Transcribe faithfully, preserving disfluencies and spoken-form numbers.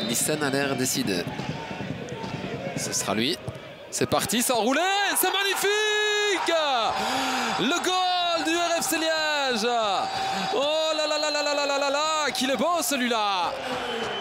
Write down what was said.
Nissen a l'air décidé. Ce sera lui. C'est parti, c'est enroulé, c'est magnifique! Le goal du R F C Liège! Oh là là là là là là là là, qu'il est beau celui-là!